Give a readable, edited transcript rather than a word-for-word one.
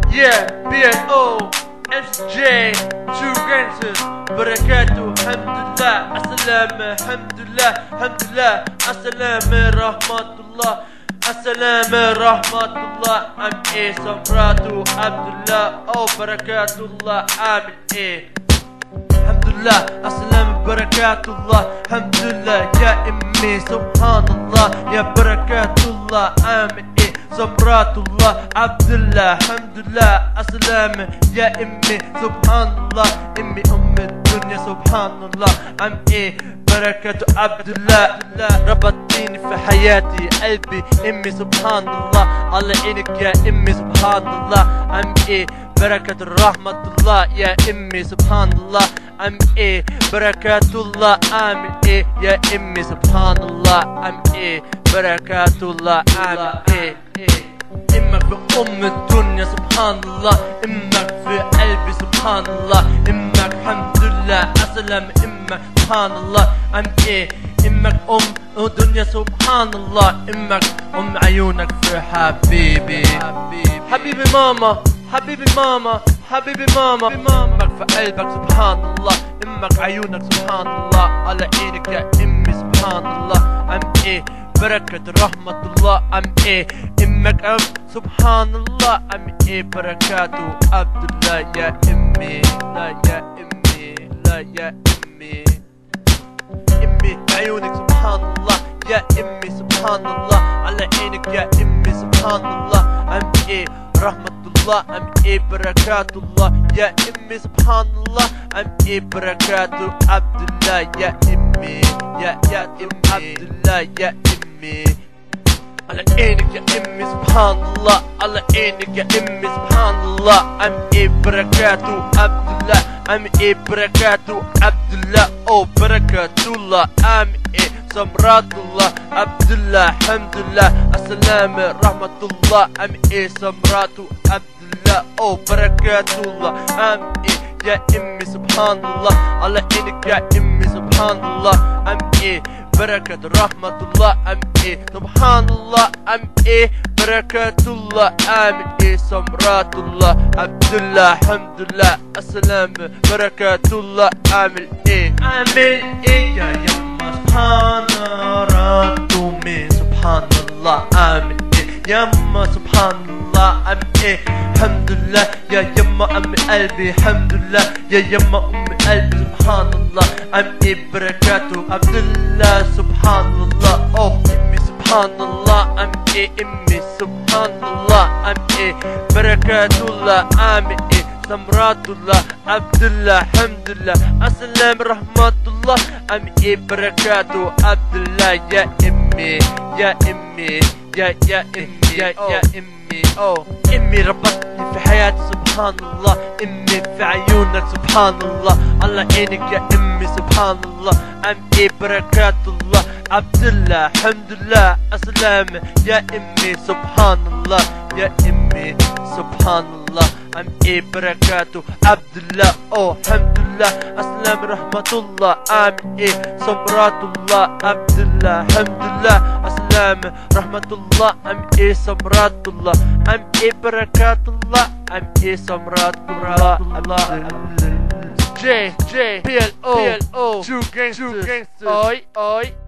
Yeah, BNO SJ True Gangsters بركاته الحمد لله السلامة الحمد لله الحمد لله السلامة رحمة الله السلامة رحمة الله I'm A سمراتو عبد الله أو بركات الله عامل إيه الحمد لله السلام بركات الله الحمد لله يا امي سبحان الله يا بركات الله عامل ايه سمرات الله عبد الله الحمد لله السلام يا امي سبحان الله امي ام الدنيا سبحان الله عم ايه بركات عبد الله ربطتيني في حياتي قلبي امي سبحان الله الله عينك يا امي سبحان الله عم ايه بركة رحمة الله يا امي سبحان الله عم ايه بركات الله عامل ايه يا امي سبحان الله عم ايه بركات الله عامل ايه امك بأم الدنيا سبحان الله امك في قلبي سبحان الله امك الحمد لله اسلم امك سبحان الله عم ايه امك ام الدنيا سبحان الله امك ام عيونك في حبيبي حبيبي ماما حبيبي ماما حبيبي ماما امك في قلبك سبحان الله امك عيونك سبحان الله على عينك يا امي سبحان الله عم ايه بركة رحمة الله عم ايه امك اب سبحان الله عم ايه بركاته عبد الله يا امي لا يا امي لا يا امي امي عيونك سبحان الله يا امي سبحان الله على عينك يا امي سبحان الله عم ايه رحمة الله عم ايه بركات الله يا امي سبحان الله عم ايه بركاته عبد الله يا امي يا ام عبد الله يا امي على عينك يا امي سبحان الله على عينك يا امي سبحان الله عم ايه بركاته عبد الله عم ايه بركاته عبد الله او بركات الله عم ايه سمرات الله عبد الله الحمد لله السلامة رحمة الله عم ايه سمراته عبد الله او بركات الله عم ايه يا امي سبحان الله على عينك يا امي سبحان الله عم ايه بركة رحمة الله عم ايه سبحان الله عم ايه بركات الله عم ايه سمرات الله عبد الله الحمد لله السلامة بركات الله عامل ايه يا يما سبحان راتومي سبحان الله عامل ايه يما سبحان الله عم ايه الحمد لله يا يما ام قلبي الحمد لله يا يما ام قلبي سبحان الله عم ايه بركاته عبد الله سبحان الله اوه امي سبحان الله عم ايه امي سبحان الله عم ايه بركات الله عم ايه سمرات الله عبد الله الحمد لله السلام رحمة الله عم ايه بركاته عبد الله يا امي يا امي يا امي يا امي اوه امي ربطني في حياتي سبحان الله امي في عيونك سبحان الله الله عينك يا امي سبحان الله عم ايه بركات الله عبد الله الحمد لله السلام يا امي سبحان الله يا امي سبحان الله عم ايه بركاته عبد الله اوه الحمد لله السلام رحمة الله عم ايه سمرات الله عبد الله الحمد لله السلام رحمة الله عم ايه سمرات الله عم ايه بركات الله عم ايه سمرات الله J PLO True Gangsters. Oi